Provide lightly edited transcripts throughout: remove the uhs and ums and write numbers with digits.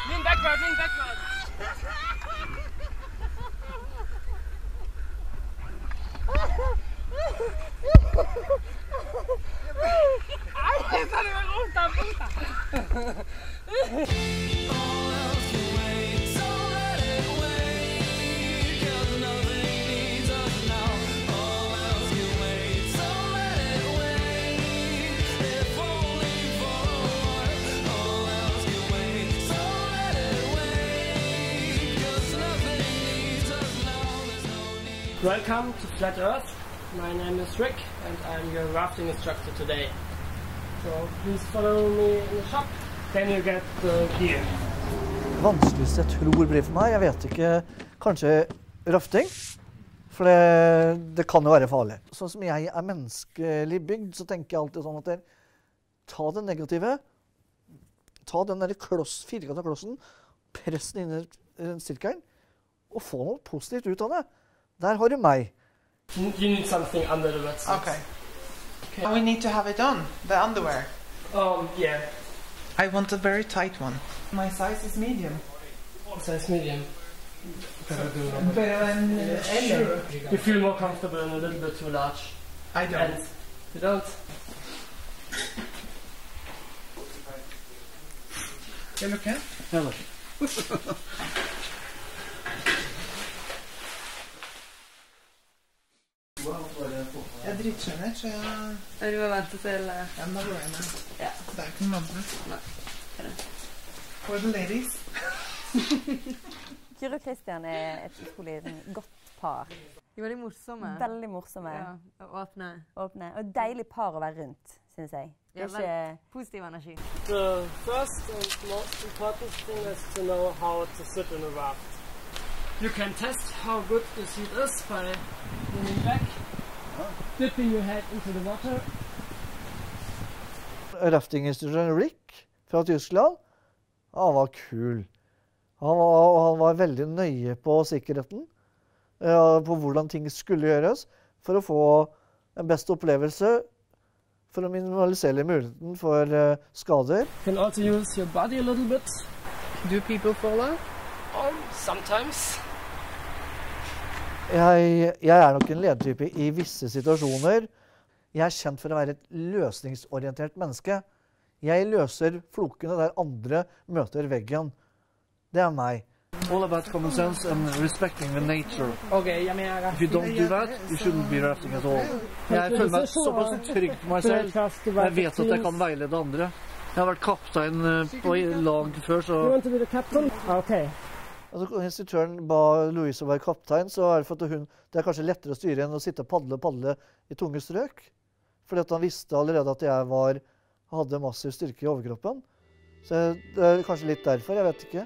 Lean backward, lean backward. Ai, ta det var rundt. Welcome to Flat Earth. My name is Rick and I'm your rafting instructor today. So please follow me in the shop, then you get the gear. Vanskeligste jeg tror blir for meg, jeg vet ikke, kanskje rafting. For det kan jo være farlig. Sånn som jeg er menneskelig bygd, så tenker jeg alltid sånn at ta det negative, ta den der firkantet klossen, press den inn i den sirkelen, og få noe positivt ut av det. Der har du meg. You need something under the wetsuit. Okay. We need to have it on, the underwear. Yeah. I want a very tight one. My size is medium. Size medium. Better than Sure. You feel more comfortable and a little bit too large. I don't. And you don't? You look at? Hello. Jeg er drittsjenert, så jeg... Du må vente til... Ja, men da går jeg med. Ja. Det er ikke noen andre. Nei. For the ladies. Kyrre og Christian er et utrolig godt par. De er veldig morsomme. Veldig morsomme. Ja, og åpne. Åpne. Og deilig par å være rundt, synes jeg. Det er ikke... Positiv energi. The first and most important thing is to know how to sit in a raft. You can test how good the seat is by leaning back, dipping your head into the water. Raftinginstruktøren Rick fra Tyskland, han var kul. Han var veldig nøye på sikkerheten, på hvordan ting skulle gjøres, for å få en best opplevelse, for å minimalisere muligheten for skader. You can also use your body a little bit. Do people follow? Sometimes. Jeg er nok en ledertype i visse situasjoner. Jeg er kjent for å være et løsningsorientert menneske. Jeg løser flokene der andre møter veggen. Det er meg. All about common sense and respecting the nature. Okay, jeg mener... If you don't do that, you shouldn't be rafting at all. Jeg føler meg såpass trygg på meg selv. Jeg vet at jeg kan veilede andre. Jeg har vært kaptein på lag før, så... You want to be the captain? Okay. Altså, instruktøren ba Louise å være kaptein, så er det for at det er kanskje lettere å styre enn å sitte og padle i tunge strøk. Fordi at han visste allerede at jeg hadde massiv styrke i overkroppen. Så det er kanskje litt derfor, jeg vet ikke.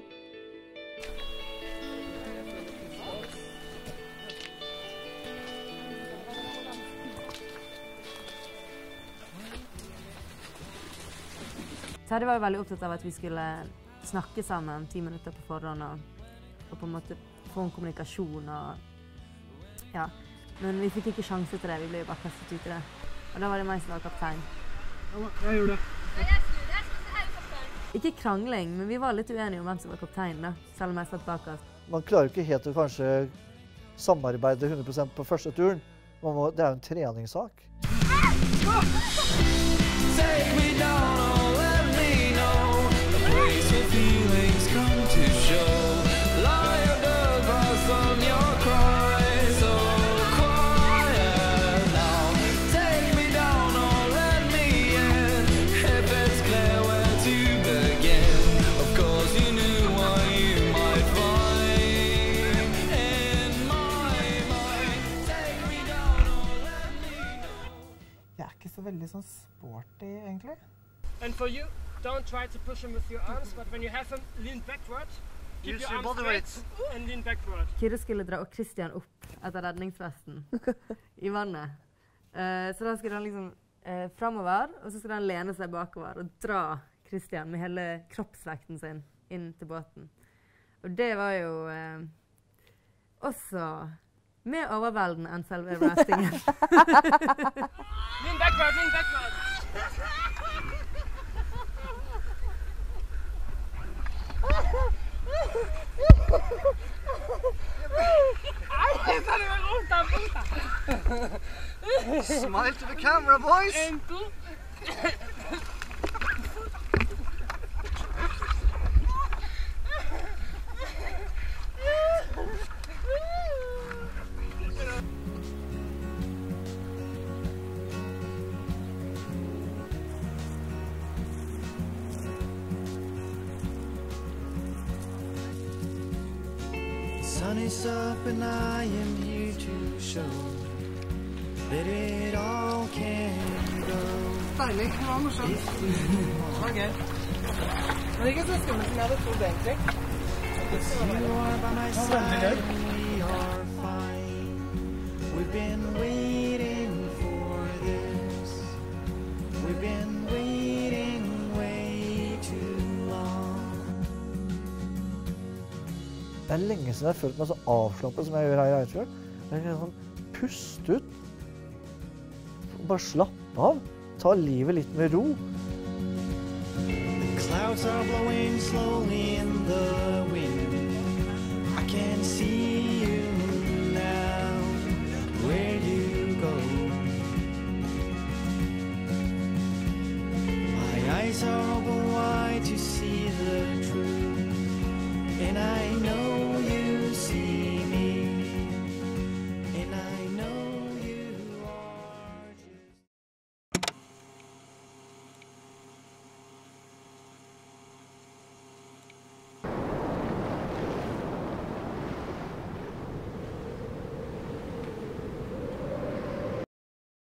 Terje var jo veldig opptatt av at vi skulle snakke sammen 10 minutter på forhånd og på en måte få en kommunikasjon og ja. Men vi fikk ikke sjanse til det, vi ble jo bare kastet ut i det. Og da var det meg som var kaptein. Jeg gjorde det. Ikke krangling, men vi var litt uenige om hvem som var kaptein da, selv om jeg satt bak oss. Man klarer ikke helt å kanskje samarbeide 100% på første turen. Det er jo en treningssak. Take me down or let me know a place where feelings come to show. Lie under bus on your cry, so quiet now. Take me down or let me in, if it's clear where to begin. Of course you knew what you might find in my mind. Take me down or let me know. Jeg er ikke så veldig sånn sporty, egentlig. And for you, don't try to push him with your arms, but when you have him, lean backward. Keep your arms straight and lean backward. Kyrre skulle dra Christian opp etter redningsvesten i vannet. Så da skulle han liksom fremover, og så skulle han lene seg bakover og dra Christian med hele kroppsvekten sin inn til båten. Og det var jo også mer overveldende enn selve raftingen. Lean backward, lean backward. Smile to the camera, boys! En, to. Sun is up and I am here to show that it all can go. Deilig. Det var morsomt. Det var gøy. Men ikke så skummelt som jeg hadde trodd egentlig. You are by my side, we are fine. We've been waiting for this. We've been waiting way too long. Det er lenge siden jeg har følt meg så avslappet som jeg gjør her i Eidfjord. Jeg kan sånn puste ut. Bare slappe av. Ta livet litt med ro. The clouds are blowing slowly in the wind. I can see you